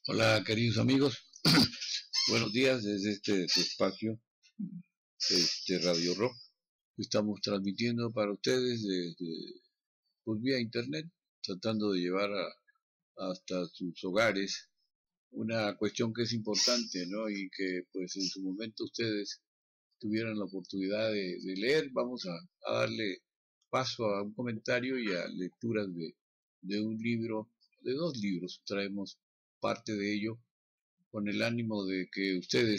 Hola, queridos amigos. Buenos días desde este su espacio, Radio Rock. Estamos transmitiendo para ustedes desde, pues, vía internet, tratando de llevar hasta sus hogares una cuestión que es importante, ¿no? Y que pues en su momento ustedes tuvieran la oportunidad de leer. Vamos a darle paso a un comentario y a lecturas de un libro, de dos libros. Traemos parte de ello con el ánimo de que ustedes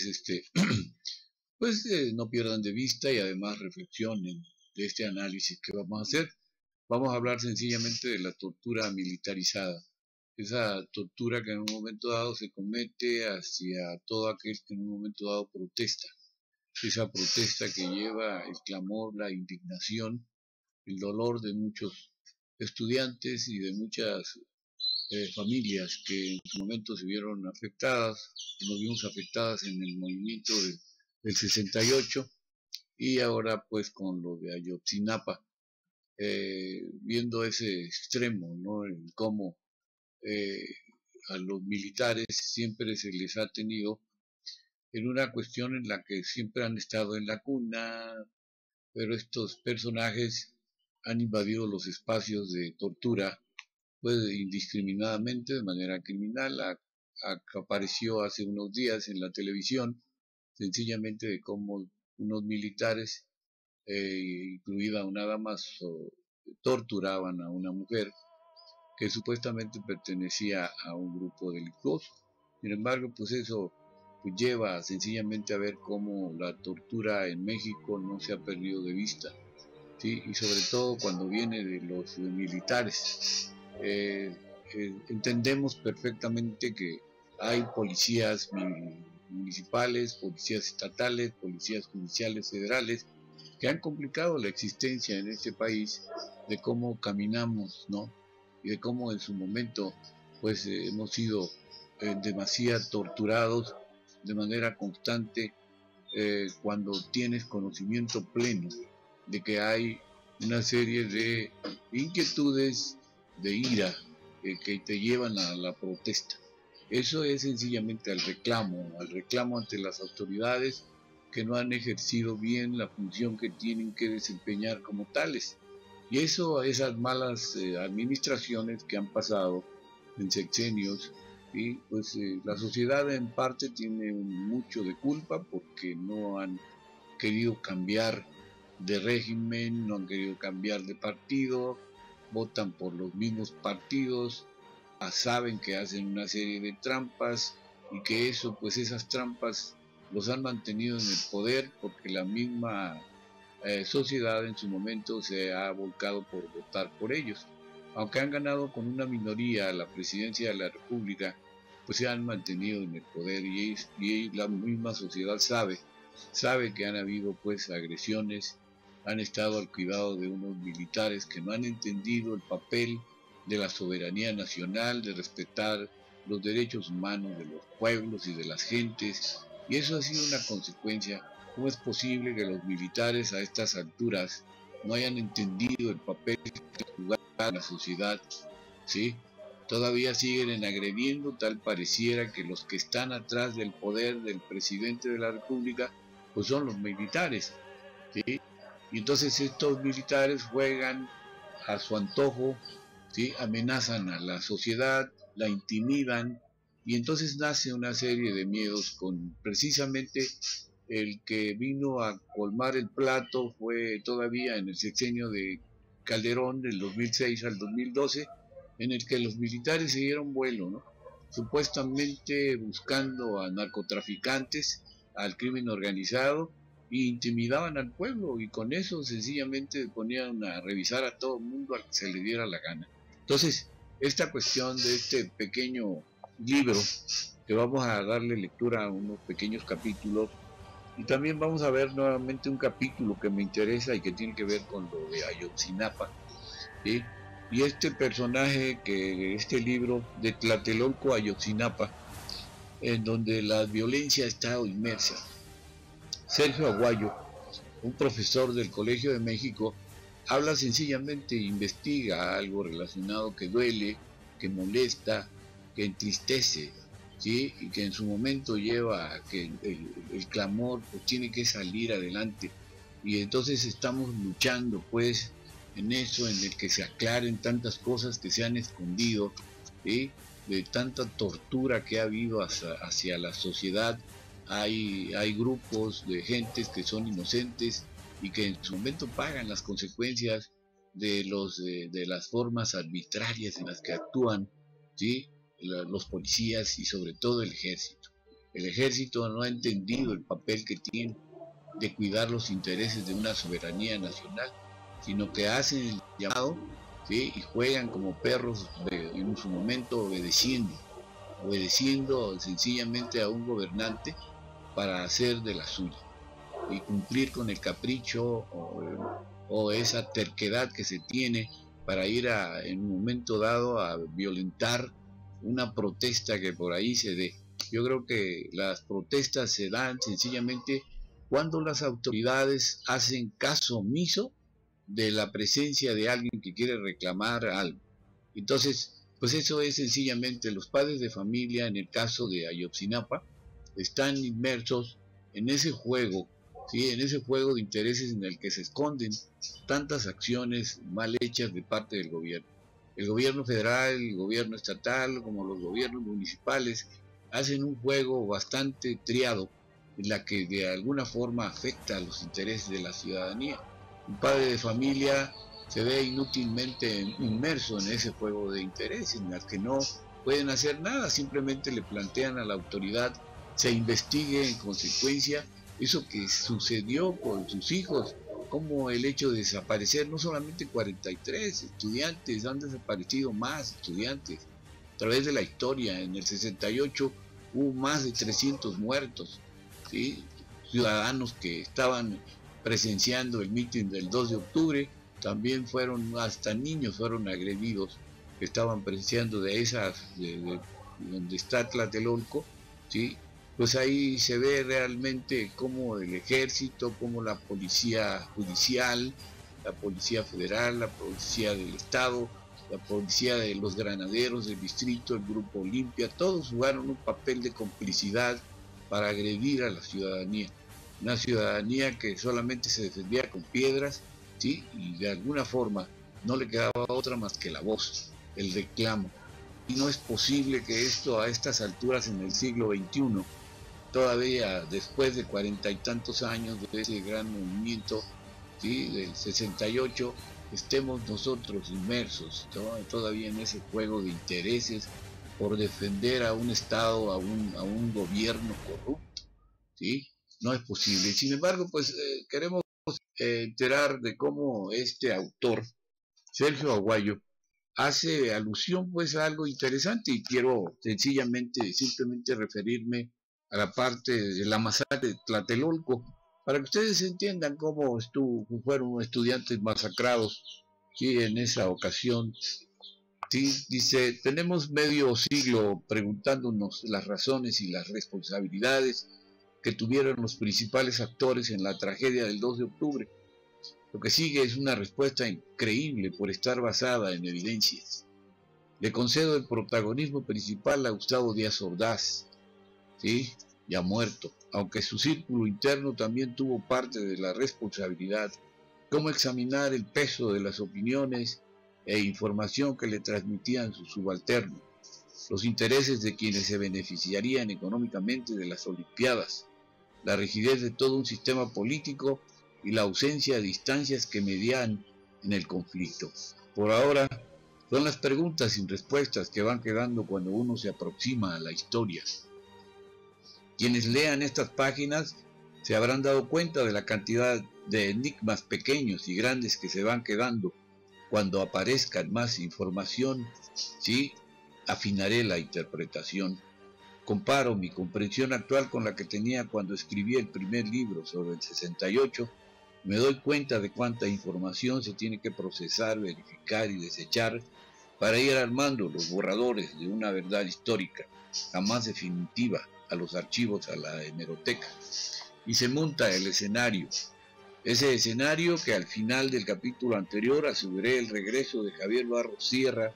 no pierdan de vista y además reflexionen de este análisis que vamos a hacer. Vamos a hablar sencillamente de la tortura militarizada, esa tortura que en un momento dado se comete hacia todo aquel que en un momento dado protesta, esa protesta que lleva el clamor, la indignación, el dolor de muchos estudiantes y de muchas familias que en su momento se vieron afectadas, nos vimos afectadas en el movimiento del 68 y ahora pues con lo de Ayotzinapa, viendo ese extremo, ¿no? En cómo eh, a los militares siempre se les ha tenido en una cuestión en la que siempre han estado en la cuna, pero estos personajes han invadido los espacios de tortura pues indiscriminadamente, de manera criminal. Apareció hace unos días en la televisión, sencillamente de cómo unos militares, incluida una dama, torturaban a una mujer que supuestamente pertenecía a un grupo delictuoso. Sin embargo, pues eso pues lleva sencillamente a ver cómo la tortura en México no se ha perdido de vista, ¿sí? Y sobre todo cuando viene de los militares. Eh, Entendemos perfectamente que hay policías municipales, policías estatales, policías judiciales federales que han complicado la existencia en este país de cómo caminamos, ¿no? Y de cómo en su momento pues hemos sido demasiado torturados de manera constante, cuando tienes conocimiento pleno de que hay una serie de inquietudes, de ira, que te llevan a la protesta. Eso es sencillamente al reclamo ante las autoridades que no han ejercido bien la función que tienen que desempeñar como tales. Y eso, esas malas administraciones que han pasado en sexenios, y pues la sociedad en parte tiene mucho de culpa porque no han querido cambiar de régimen, no han querido cambiar de partido, votan por los mismos partidos, saben que hacen una serie de trampas y que eso, pues esas trampas los han mantenido en el poder porque la misma sociedad en su momento se ha volcado por votar por ellos. Aunque han ganado con una minoría la presidencia de la República, pues se han mantenido en el poder y la misma sociedad sabe que han habido pues agresiones, han estado al cuidado de unos militares que no han entendido el papel de la soberanía nacional, de respetar los derechos humanos de los pueblos y de las gentes, y eso ha sido una consecuencia. ¿Cómo es posible que los militares a estas alturas no hayan entendido el papel que jugar en la sociedad? ¿Sí? Todavía siguen agrediendo, tal pareciera que los que están atrás del poder del presidente de la República pues son los militares, ¿sí? Y entonces estos militares juegan a su antojo, ¿sí? Amenazan a la sociedad, la intimidan, y entonces nace una serie de miedos con precisamente el que vino a colmar el plato fue todavía en el sexenio de Calderón del 2006 al 2012, en el que los militares se dieron vuelo, ¿no? Supuestamente buscando a narcotraficantes, al crimen organizado, e intimidaban al pueblo y con eso sencillamente ponían a revisar a todo el mundo al que se le diera la gana. Entonces, esta cuestión de este pequeño libro, que vamos a darle lectura a unos pequeños capítulos, y también vamos a ver nuevamente un capítulo que me interesa y que tiene que ver con lo de Ayotzinapa, ¿sí? Y este personaje, que este libro de Tlatelolco Ayotzinapa, en donde la violencia está inmersa. Sergio Aguayo, un profesor del Colegio de México, habla sencillamente, investiga algo relacionado que duele, que molesta, que entristece, ¿sí? Y que en su momento lleva a que el clamor pues tiene que salir adelante. Y entonces estamos luchando pues en eso, en el que se aclaren tantas cosas que se han escondido, ¿sí? De tanta tortura que ha habido hacia la sociedad. Hay grupos de gentes que son inocentes y que en su momento pagan las consecuencias de las formas arbitrarias en las que actúan, ¿sí? Los policías y sobre todo el ejército. El ejército no ha entendido el papel que tiene de cuidar los intereses de una soberanía nacional, sino que hacen el llamado, ¿sí? Y juegan como perros en su momento obedeciendo sencillamente a un gobernante para hacer de la suya y cumplir con el capricho o esa terquedad que se tiene para ir en un momento dado a violentar una protesta que por ahí se dé. Yo creo que las protestas se dan sencillamente cuando las autoridades hacen caso omiso de la presencia de alguien que quiere reclamar algo. Entonces, pues eso es sencillamente los padres de familia, en el caso de Ayotzinapa, están inmersos en ese juego, ¿sí? En ese juego de intereses en el que se esconden tantas acciones mal hechas de parte del gobierno. El gobierno federal, el gobierno estatal, como los gobiernos municipales, hacen un juego bastante triado en la que de alguna forma afecta a los intereses de la ciudadanía. Un padre de familia se ve inútilmente inmerso en ese juego de intereses en el que no pueden hacer nada, simplemente le plantean a la autoridad se investigue en consecuencia eso que sucedió con sus hijos, como el hecho de desaparecer no solamente 43 estudiantes, han desaparecido más estudiantes a través de la historia. En el 68 hubo más de 300 muertos, ¿sí? Ciudadanos que estaban presenciando el mitin del 2 de octubre, también fueron, hasta niños fueron agredidos, que estaban presenciando de esas, donde está Tlatelolco, ¿sí? Pues ahí se ve realmente cómo el ejército, cómo la policía judicial, la policía federal, la policía del estado, la policía de los granaderos del distrito, el grupo Olimpia, todos jugaron un papel de complicidad para agredir a la ciudadanía. Una ciudadanía que solamente se defendía con piedras, ¿sí? Y de alguna forma no le quedaba otra más que la voz, el reclamo. Y no es posible que esto a estas alturas en el siglo XXI, todavía después de 40 y tantos años de ese gran movimiento, ¿sí? Del 68, estemos nosotros inmersos, ¿no? Todavía en ese juego de intereses por defender a un Estado, a un gobierno corrupto, ¿sí? No es posible. Sin embargo, pues queremos enterar de cómo este autor, Sergio Aguayo, hace alusión pues a algo interesante, y quiero sencillamente, simplemente referirme a la parte de la masacre de Tlatelolco, para que ustedes entiendan cómo fueron estudiantes masacrados, ¿sí? En esa ocasión. Sí, dice, tenemos medio siglo preguntándonos las razones y las responsabilidades que tuvieron los principales actores en la tragedia del 2 de octubre. Lo que sigue es una respuesta increíble por estar basada en evidencias. Le concedo el protagonismo principal a Gustavo Díaz Ordaz, ¿sí? Ya muerto, aunque su círculo interno también tuvo parte de la responsabilidad. Cómo examinar el peso de las opiniones e información que le transmitían sus subalternos, los intereses de quienes se beneficiarían económicamente de las Olimpiadas, la rigidez de todo un sistema político y la ausencia de instancias que median en el conflicto. Por ahora, son las preguntas sin respuestas que van quedando cuando uno se aproxima a la historia. Quienes lean estas páginas se habrán dado cuenta de la cantidad de enigmas pequeños y grandes que se van quedando. Cuando aparezca más información, sí, afinaré la interpretación. Comparo mi comprensión actual con la que tenía cuando escribí el primer libro sobre el 68. Me doy cuenta de cuánta información se tiene que procesar, verificar y desechar para ir armando los borradores de una verdad histórica, jamás definitiva, a los archivos, a la hemeroteca. Y se monta el escenario. Ese escenario que al final del capítulo anterior aseguré el regreso de Javier Barros Sierra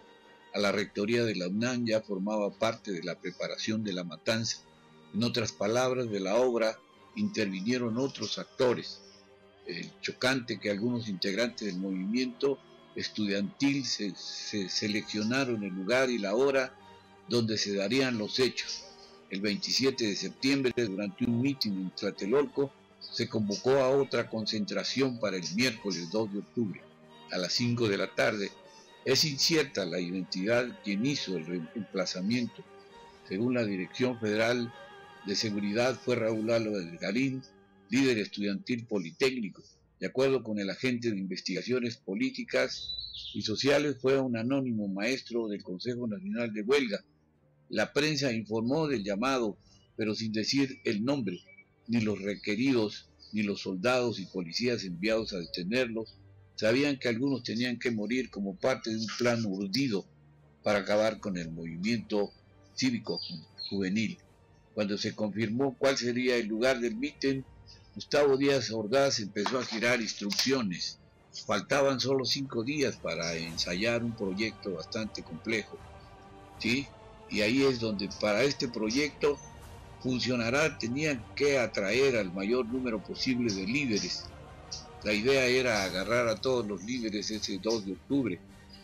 a la rectoría de la UNAM ya formaba parte de la preparación de la matanza. En otras palabras, de la obra intervinieron otros actores. Chocante que algunos integrantes del movimiento estudiantil se seleccionaron el lugar y la hora donde se darían los hechos. El 27 de septiembre, durante un mitin en Tlatelolco, se convocó a otra concentración para el miércoles 2 de octubre, a las 5 de la tarde. Es incierta la identidad de quien hizo el emplazamiento. Según la Dirección Federal de Seguridad, fue Raúl Álvarez Garín, líder estudiantil politécnico. De acuerdo con el agente de investigaciones políticas y sociales, fue un anónimo maestro del Consejo Nacional de Huelga. La prensa informó del llamado, pero sin decir el nombre, ni los requeridos, ni los soldados y policías enviados a detenerlos sabían que algunos tenían que morir como parte de un plan urdido para acabar con el movimiento cívico juvenil. Cuando se confirmó cuál sería el lugar del mitin, Gustavo Díaz Ordaz empezó a girar instrucciones. Faltaban solo 5 días para ensayar un proyecto bastante complejo, ¿sí? Y ahí es donde para este proyecto funcionará, tenían que atraer al mayor número posible de líderes. La idea era agarrar a todos los líderes ese 2 de octubre.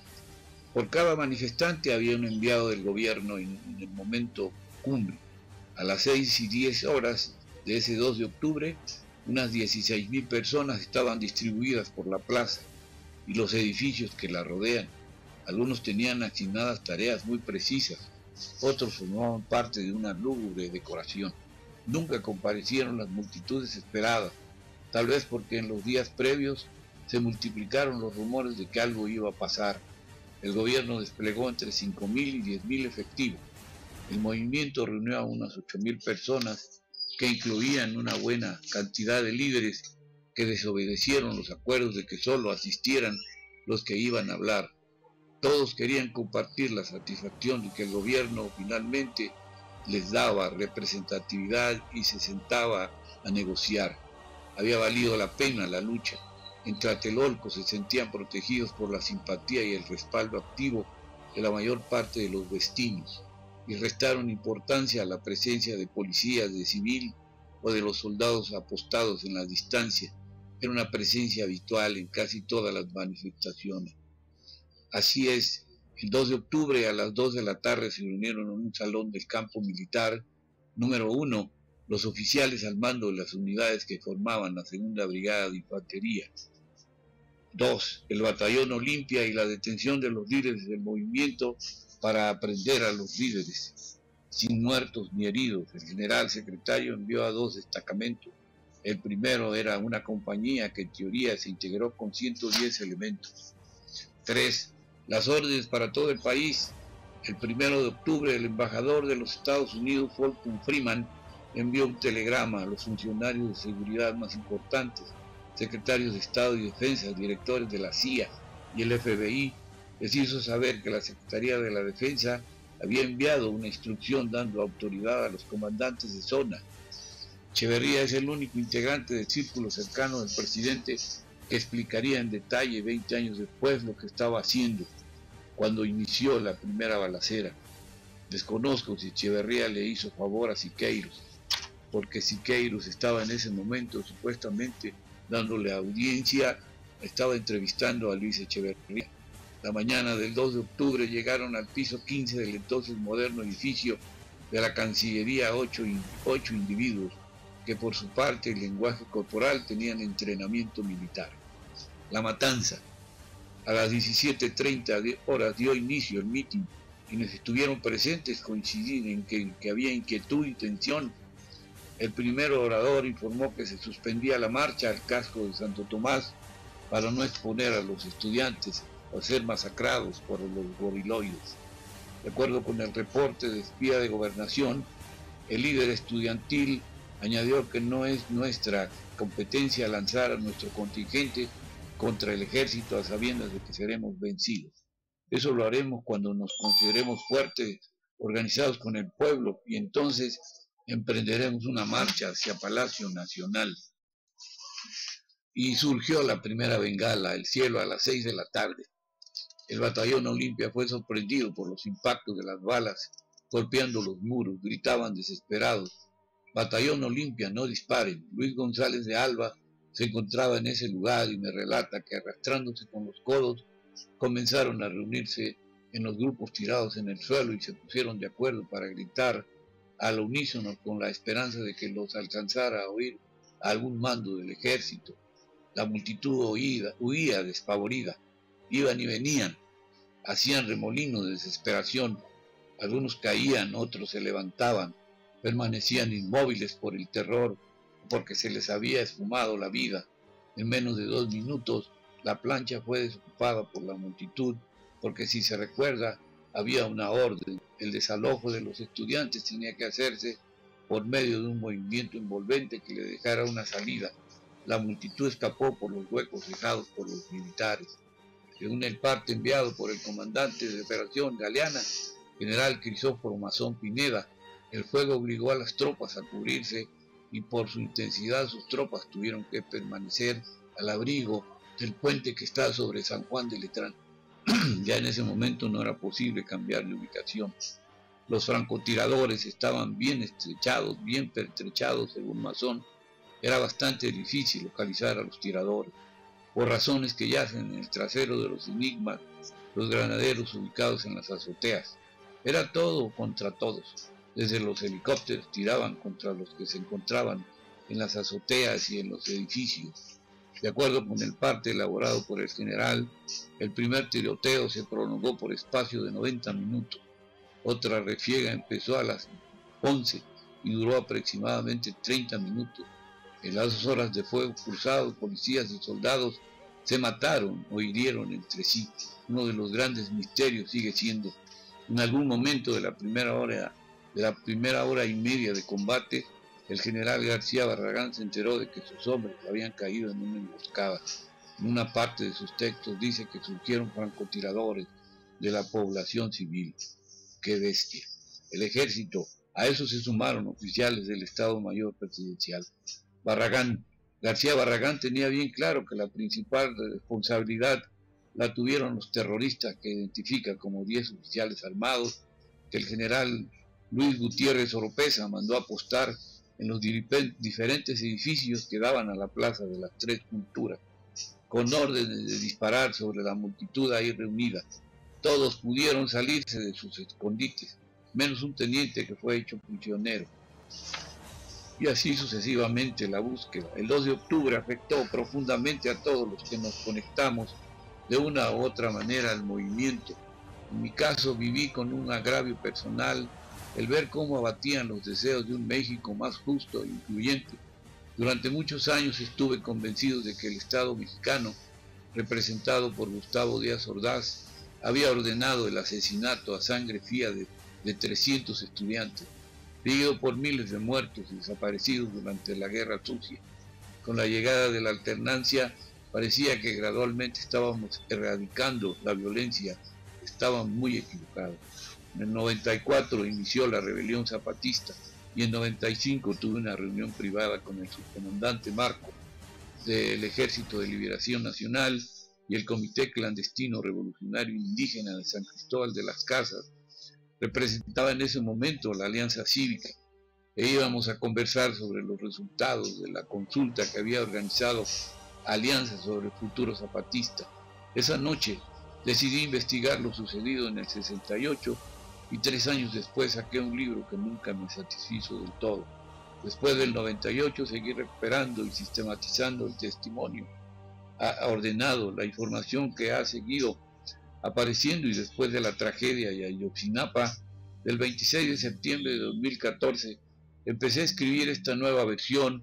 Por cada manifestante había un enviado del gobierno en el momento cumbre. A las 6:10 de ese 2 de octubre, unas 16.000 personas estaban distribuidas por la plaza y los edificios que la rodean. Algunos tenían asignadas tareas muy precisas, otros formaban parte de una lúgubre decoración. Nunca comparecieron las multitudes esperadas, tal vez porque en los días previos se multiplicaron los rumores de que algo iba a pasar. El gobierno desplegó entre 5.000 y 10.000 efectivos. El movimiento reunió a unas 8.000 personas, que incluían una buena cantidad de líderes que desobedecieron los acuerdos de que solo asistieran los que iban a hablar. Todos querían compartir la satisfacción de que el gobierno finalmente les daba representatividad y se sentaba a negociar. Había valido la pena la lucha. En Tlatelolco se sentían protegidos por la simpatía y el respaldo activo de la mayor parte de los vecinos, y restaron importancia a la presencia de policías de civil o de los soldados apostados en la distancia. Era una presencia habitual en casi todas las manifestaciones. Así es, el 2 de octubre a las 2 de la tarde se reunieron en un salón del campo militar número 1 los oficiales al mando de las unidades que formaban la segunda brigada de infantería. 2. El batallón Olimpia y la detención de los líderes del movimiento para aprender a los líderes. Sin muertos ni heridos, el general secretario envió a 2 destacamentos. El primero era una compañía que en teoría se integró con 110 elementos. 3. Las órdenes para todo el país. El 1 de octubre, el embajador de los Estados Unidos, Fulton Freeman, envió un telegrama a los funcionarios de seguridad más importantes, secretarios de Estado y Defensa, directores de la CIA y el FBI. Les hizo saber que la Secretaría de la Defensa había enviado una instrucción dando autoridad a los comandantes de zona. Echeverría es el único integrante del círculo cercano del presidente que explicaría en detalle 20 años después lo que estaba haciendo cuando inició la primera balacera. Desconozco si Echeverría le hizo favor a Siqueiros, porque Siqueiros estaba en ese momento supuestamente dándole audiencia, estaba entrevistando a Luis Echeverría. La mañana del 2 de octubre llegaron al piso 15 del entonces moderno edificio de la Cancillería 8 individuos, que por su parte en lenguaje corporal tenían entrenamiento militar. La matanza. A las 17:30 dio inicio el mitin. Quienes estuvieron presentes coincidían en que había inquietud y tensión. El primer orador informó que se suspendía la marcha al casco de Santo Tomás para no exponer a los estudiantes a ser masacrados por los goriloides. De acuerdo con el reporte de espía de Gobernación, el líder estudiantil añadió que no es nuestra competencia lanzar a nuestro contingente contra el ejército a sabiendas de que seremos vencidos. Eso lo haremos cuando nos consideremos fuertes, organizados con el pueblo, y entonces emprenderemos una marcha hacia Palacio Nacional. Y surgió la primera bengala, el cielo a las 6 de la tarde. El batallón Olimpia fue sorprendido por los impactos de las balas golpeando los muros. Gritaban desesperados: «Batallón Olimpia, no disparen». Luis González de Alba se encontraba en ese lugar y me relata que, arrastrándose con los codos, comenzaron a reunirse en los grupos tirados en el suelo y se pusieron de acuerdo para gritar al unísono con la esperanza de que los alcanzara a oír algún mando del ejército. La multitud huía despavorida, iban y venían, hacían remolinos de desesperación. Algunos caían, otros se levantaban, permanecían inmóviles por el terror, porque se les había esfumado la vida. En menos de 2 minutos, la plancha fue desocupada por la multitud, porque, si se recuerda, había una orden. El desalojo de los estudiantes tenía que hacerse por medio de un movimiento envolvente que le dejara una salida. La multitud escapó por los huecos dejados por los militares. Según el parte enviado por el comandante de operación Galeana, general Crisóforo Mazón Pineda, el fuego obligó a las tropas a cubrirse y por su intensidad sus tropas tuvieron que permanecer al abrigo del puente que está sobre San Juan de Letrán. Ya en ese momento no era posible cambiar de ubicación. Los francotiradores estaban bien pertrechados según Mazón. Era bastante difícil localizar a los tiradores, por razones que yacen en el trasero de los Enigmas, los granaderos ubicados en las azoteas. Era todo contra todos. Desde los helicópteros tiraban contra los que se encontraban en las azoteas y en los edificios. De acuerdo con el parte elaborado por el general, el primer tiroteo se prolongó por espacio de 90 minutos. Otra refriega empezó a las 11 y duró aproximadamente 30 minutos. En las horas de fuego cruzado, policías y soldados se mataron o hirieron entre sí. Uno de los grandes misterios sigue siendo: en algún momento de la primera hora y media de combate, el general García Barragán se enteró de que sus hombres habían caído en una emboscada. En una parte de sus textos dice que surgieron francotiradores de la población civil. ¡Qué bestia! El ejército, a eso se sumaron oficiales del Estado Mayor Presidencial. García Barragán tenía bien claro que la principal responsabilidad la tuvieron los terroristas, que identifica como 10 oficiales armados, que el general Luis Gutiérrez Oropesa mandó apostar en los diferentes edificios que daban a la plaza de las Tres Culturas, con órdenes de disparar sobre la multitud ahí reunida. Todos pudieron salirse de sus escondites, menos un teniente que fue hecho prisionero. Y así sucesivamente la búsqueda. El 2 de octubre afectó profundamente a todos los que nos conectamos de una u otra manera al movimiento. En mi caso viví con un agravio personal el ver cómo abatían los deseos de un México más justo e incluyente. Durante muchos años estuve convencido de que el Estado mexicano, representado por Gustavo Díaz Ordaz, había ordenado el asesinato a sangre fría de 300 estudiantes, seguido por miles de muertos y desaparecidos durante la Guerra Sucia. Con la llegada de la alternancia, parecía que gradualmente estábamos erradicando la violencia. Estaban muy equivocados. En el 94 inició la rebelión zapatista y en 95 tuve una reunión privada con el subcomandante Marco del Ejército de Liberación Nacional y el Comité Clandestino Revolucionario Indígena de San Cristóbal de las Casas. Representaba en ese momento la Alianza Cívica e íbamos a conversar sobre los resultados de la consulta que había organizado Alianza sobre el Futuro Zapatista. Esa noche decidí investigar lo sucedido en el 68 y 3 años después saqué un libro que nunca me satisfizo del todo. Después del 98 seguí recuperando y sistematizando el testimonio ordenado, la información que ha seguido apareciendo, y después de la tragedia de Ayotzinapa del 26 de septiembre de 2014 empecé a escribir esta nueva versión.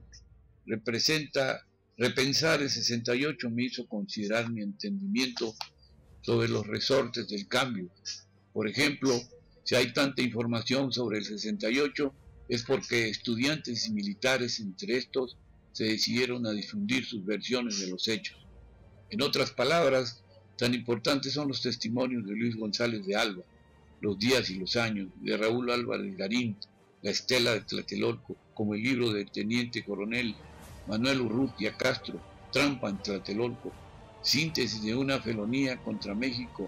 Repensar el 68 me hizo considerar mi entendimiento sobre los resortes del cambio. Por ejemplo, si hay tanta información sobre el 68 es porque estudiantes y militares entre estos se decidieron a difundir sus versiones de los hechos. En otras palabras, tan importantes son los testimonios de Luis González de Alba, Los días y los años, de Raúl Álvarez Garín, La estela de Tlatelolco, como el libro del teniente coronel Manuel Urrutia Castro, Trampa en Tlatelolco, síntesis de una felonía contra México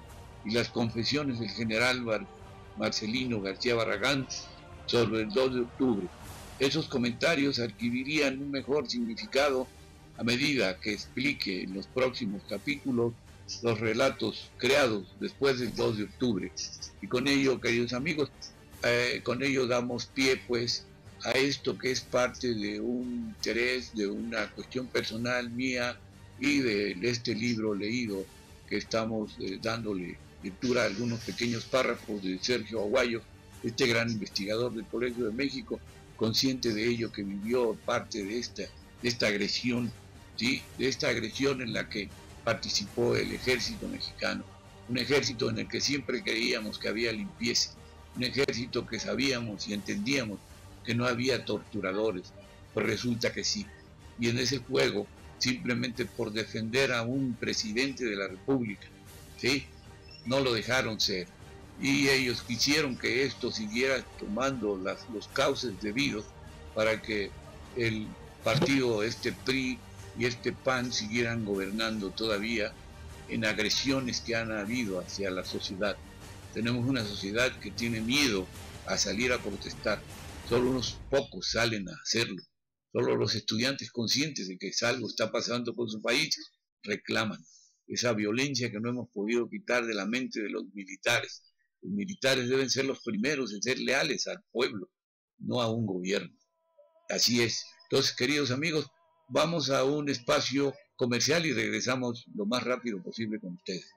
y las confesiones del general Marcelino García Barragán sobre el 2 de octubre. Esos comentarios adquirirían un mejor significado a medida que explique en los próximos capítulos los relatos creados después del 2 de octubre. Y con ello, queridos amigos, con ello damos pie pues a esto que es parte de un interés, de una cuestión personal mía y de este libro leído que estamos dándole lectura a algunos pequeños párrafos de Sergio Aguayo, este gran investigador del Colegio de México, consciente de ello, que vivió parte de esta agresión, ¿sí? De esta agresión en la que participó el ejército mexicano, un ejército en el que siempre creíamos que había limpieza, un ejército que sabíamos y entendíamos que no había torturadores, pues resulta que sí. Y en ese juego, simplemente por defender a un presidente de la República, ¿sí?, no lo dejaron ser. Y ellos quisieron que esto siguiera tomando los cauces debidos para que el partido PRI y PAN siguieran gobernando todavía en agresiones que han habido hacia la sociedad. Tenemos una sociedad que tiene miedo a salir a protestar. Solo unos pocos salen a hacerlo. Solo los estudiantes conscientes de que algo está pasando con su país reclaman esa violencia que no hemos podido quitar de la mente de los militares. Los militares deben ser los primeros en ser leales al pueblo, no a un gobierno. Así es. Entonces, queridos amigos, vamos a un espacio comercial y regresamos lo más rápido posible con ustedes.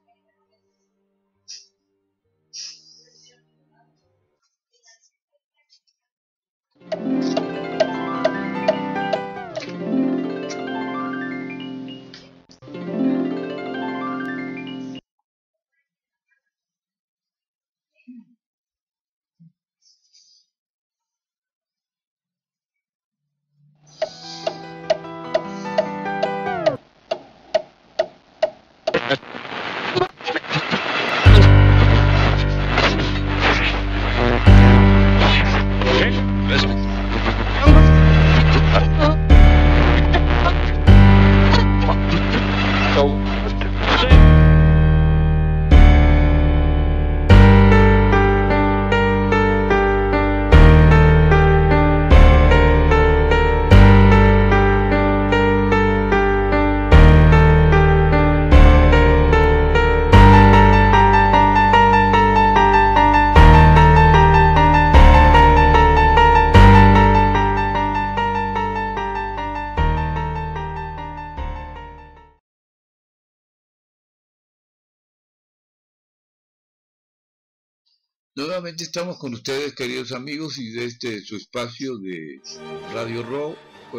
Nuevamente estamos con ustedes, queridos amigos, y desde su espacio de Radio Raw,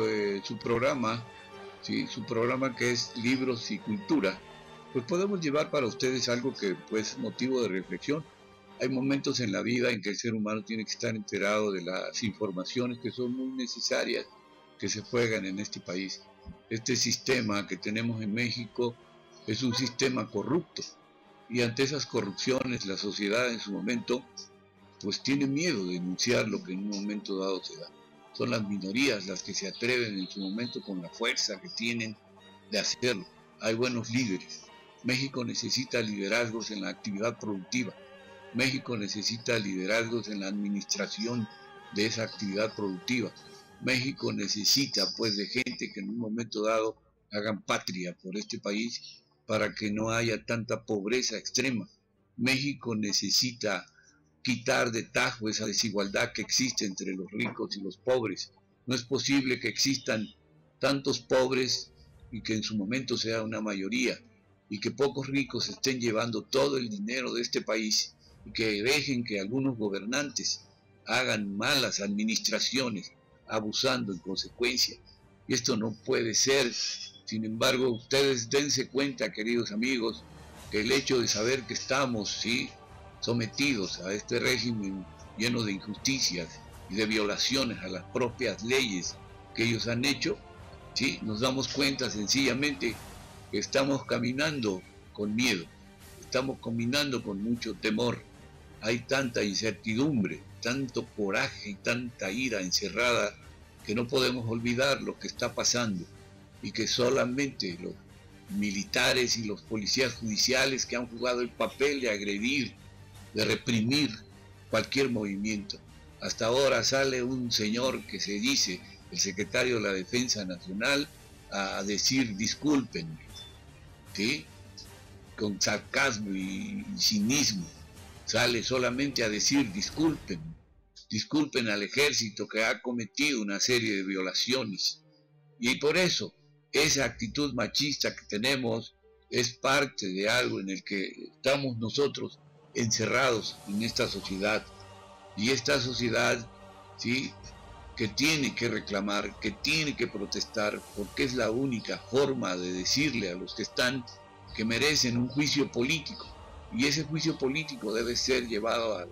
su programa, ¿sí?, su programa que es Libros y Cultura, pues podemos llevar para ustedes algo que pues motivo de reflexión. Hay momentos en la vida en que el ser humano tiene que estar enterado de las informaciones que son muy necesarias, que se juegan en este país. Este sistema que tenemos en México es un sistema corrupto. Y ante esas corrupciones, la sociedad en su momento, pues tiene miedo de denunciar lo que en un momento dado se da. Son las minorías las que se atreven en su momento con la fuerza que tienen de hacerlo. Hay buenos líderes. México necesita liderazgos en la actividad productiva. México necesita liderazgos en la administración de esa actividad productiva. México necesita pues de gente que en un momento dado hagan patria por este país, para que no haya tanta pobreza extrema. México necesita quitar de tajo esa desigualdad que existe entre los ricos y los pobres. No es posible que existan tantos pobres y que en su momento sea una mayoría, y que pocos ricos estén llevando todo el dinero de este país, y que dejen que algunos gobernantes hagan malas administraciones, abusando en consecuencia. Y esto no puede ser. Sin embargo, ustedes dense cuenta, queridos amigos, que el hecho de saber que estamos, ¿sí?, sometidos a este régimen lleno de injusticias y de violaciones a las propias leyes que ellos han hecho, ¿sí?, nos damos cuenta sencillamente que estamos caminando con miedo, estamos caminando con mucho temor. Hay tanta incertidumbre, tanto coraje y tanta ira encerrada que no podemos olvidar lo que está pasando, y que solamente militares y los policías judiciales que han jugado el papel de agredir, de reprimir cualquier movimiento. Hasta ahora sale un señor que se dice el secretario de la Defensa Nacional a decir discúlpenme, ¿sí? Con sarcasmo y cinismo. Sale solamente a decir disculpen al ejército que ha cometido una serie de violaciones. Y por eso, esa actitud machista que tenemos es parte de algo en el que estamos nosotros encerrados en esta sociedad. Y esta sociedad, ¿sí?, que tiene que reclamar, que tiene que protestar, porque es la única forma de decirle a los que están que merecen un juicio político. Y ese juicio político debe ser llevado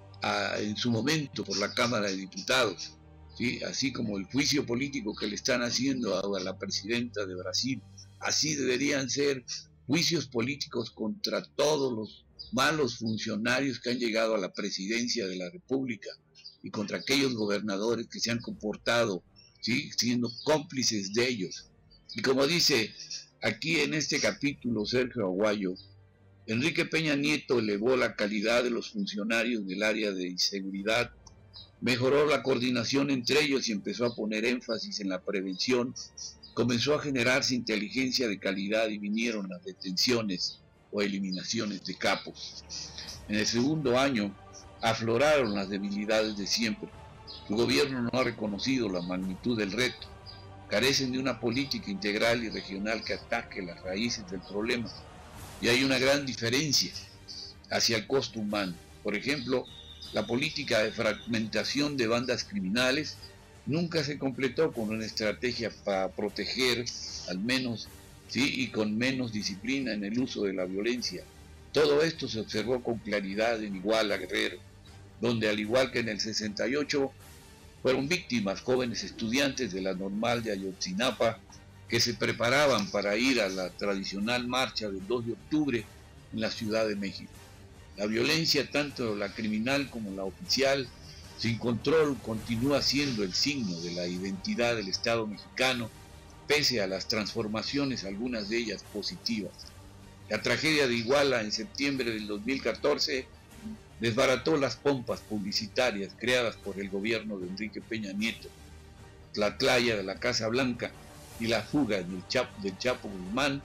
en su momento por la Cámara de Diputados, ¿sí? Así como el juicio político que le están haciendo a la presidenta de Brasil. Así deberían ser juicios políticos contra todos los malos funcionarios que han llegado a la presidencia de la República y contra aquellos gobernadores que se han comportado, ¿sí?, siendo cómplices de ellos. Y como dice aquí en este capítulo Sergio Aguayo, Enrique Peña Nieto elevó la calidad de los funcionarios del área de seguridad, mejoró la coordinación entre ellos y empezó a poner énfasis en la prevención. Comenzó a generarse inteligencia de calidad y vinieron las detenciones o eliminaciones de capos. En el segundo año afloraron las debilidades de siempre. Su gobierno no ha reconocido la magnitud del reto. Carecen de una política integral y regional que ataque las raíces del problema. Y hay una gran diferencia hacia el costo humano. Por ejemplo, la política de fragmentación de bandas criminales nunca se completó con una estrategia para proteger, al menos, ¿sí?, y con menos disciplina en el uso de la violencia. Todo esto se observó con claridad en Iguala, Guerrero, donde al igual que en el 68, fueron víctimas jóvenes estudiantes de la Normal de Ayotzinapa que se preparaban para ir a la tradicional marcha del 2 de octubre en la Ciudad de México. La violencia, tanto la criminal como la oficial, sin control, continúa siendo el signo de la identidad del Estado mexicano, pese a las transformaciones, algunas de ellas positivas. La tragedia de Iguala en septiembre del 2014 desbarató las pompas publicitarias creadas por el gobierno de Enrique Peña Nieto. La Tlaya de la Casa Blanca y la fuga del Chapo Guzmán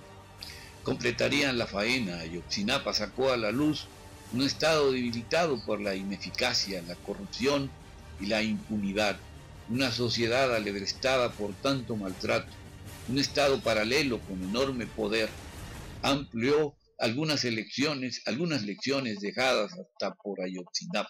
completarían la faena. Ayotzinapa sacó a la luz un Estado debilitado por la ineficacia, la corrupción y la impunidad, una sociedad alebrestada por tanto maltrato, un Estado paralelo con enorme poder. Amplió algunas lecciones dejadas hasta por Ayotzinapa.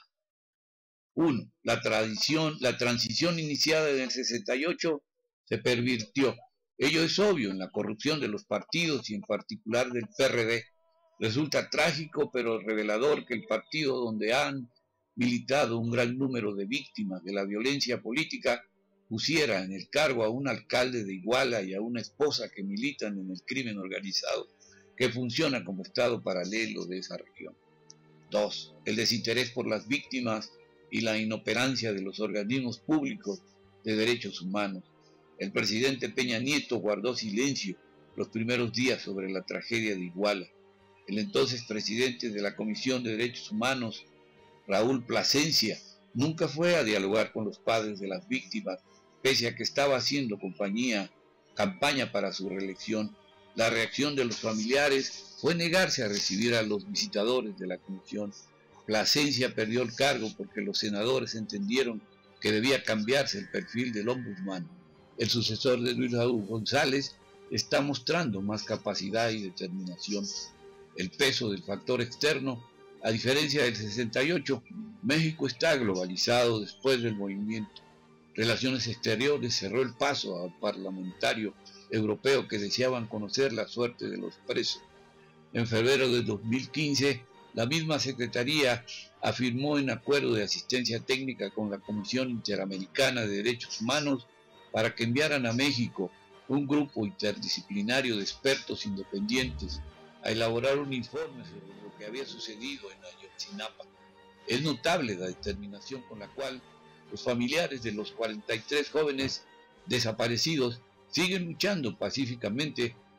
1. La transición iniciada en el 68 se pervirtió. Ello es obvio en la corrupción de los partidos y en particular del PRD. Resulta trágico pero revelador que el partido donde han militado un gran número de víctimas de la violencia política pusiera en el cargo a un alcalde de Iguala y a una esposa que militan en el crimen organizado, que funciona como Estado paralelo de esa región. 2. El desinterés por las víctimas y la inoperancia de los organismos públicos de derechos humanos. El presidente Peña Nieto guardó silencio los primeros días sobre la tragedia de Iguala. El entonces presidente de la Comisión de Derechos Humanos, Raúl Plasencia, nunca fue a dialogar con los padres de las víctimas, pese a que estaba haciendo campaña para su reelección. La reacción de los familiares fue negarse a recibir a los visitadores de la comisión. Plasencia perdió el cargo porque los senadores entendieron que debía cambiarse el perfil del ombudsman. El sucesor de Luis Raúl González está mostrando más capacidad y determinación. El peso del factor externo, a diferencia del 68, México está globalizado después del movimiento. Relaciones Exteriores cerró el paso al parlamentario europeo que deseaban conocer la suerte de los presos. En febrero de 2015, la misma Secretaría afirmó en acuerdo de asistencia técnica con la Comisión Interamericana de Derechos Humanos para que enviaran a México un grupo interdisciplinario de expertos independientes a elaborar un informe sobre lo que había sucedido en Ayotzinapa. Es notable la determinación con la cual los familiares de los 43 jóvenes desaparecidos siguen luchando pacíficamente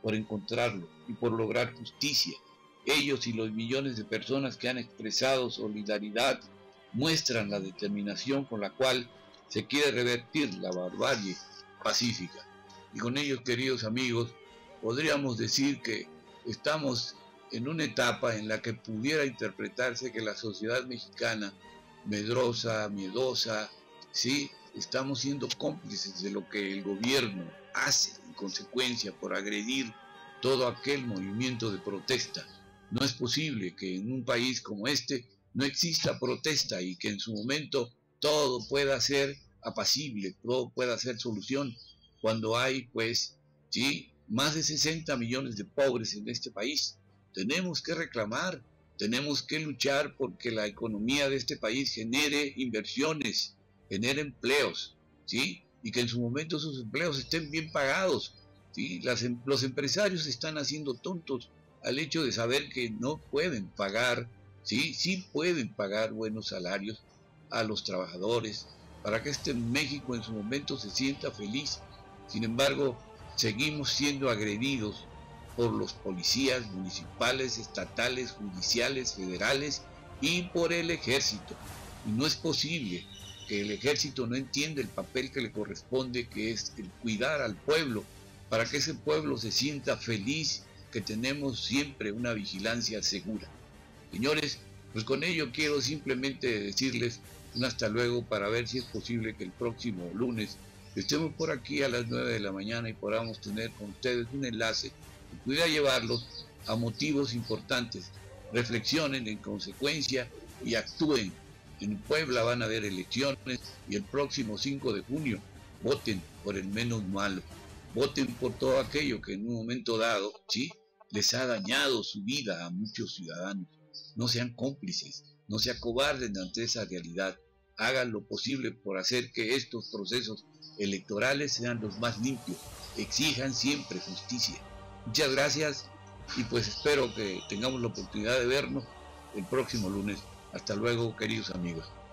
por encontrarlo y por lograr justicia. Ellos y los millones de personas que han expresado solidaridad muestran la determinación con la cual se quiere revertir la barbarie pacífica. Y con ellos, queridos amigos, podríamos decir que estamos en una etapa en la que pudiera interpretarse que la sociedad mexicana, medrosa, miedosa, sí, estamos siendo cómplices de lo que el gobierno hace en consecuencia por agredir todo aquel movimiento de protesta. No es posible que en un país como este no exista protesta y que en su momento todo pueda ser apacible, todo pueda ser solución, cuando hay, pues, sí, más de 60 millones de pobres en este país. Tenemos que reclamar, tenemos que luchar porque la economía de este país genere inversiones, genere empleos, ¿sí? Y que en su momento esos empleos estén bien pagados, ¿sí? Los empresarios están haciendo tontos al hecho de saber que no pueden pagar, ¿sí? Sí pueden pagar buenos salarios a los trabajadores para que este México en su momento se sienta feliz. Sin embargo, seguimos siendo agredidos por los policías municipales, estatales, judiciales, federales y por el ejército. Y no es posible que el ejército no entienda el papel que le corresponde, que es el cuidar al pueblo, para que ese pueblo se sienta feliz, que tenemos siempre una vigilancia segura. Señores, pues con ello quiero simplemente decirles un hasta luego para ver si es posible que el próximo lunes estemos por aquí a las 9 de la mañana y podamos tener con ustedes un enlace que pudiera llevarlos a motivos importantes. Reflexionen en consecuencia y actúen. En Puebla van a haber elecciones y el próximo 5 de junio voten por el menos malo. Voten por todo aquello que en un momento dado, ¿sí?, les ha dañado su vida a muchos ciudadanos. No sean cómplices, no se acobarden ante esa realidad. Hagan lo posible por hacer que estos procesos electorales sean los más limpios. Exijan siempre justicia. Muchas gracias y pues espero que tengamos la oportunidad de vernos el próximo lunes. Hasta luego, queridos amigos.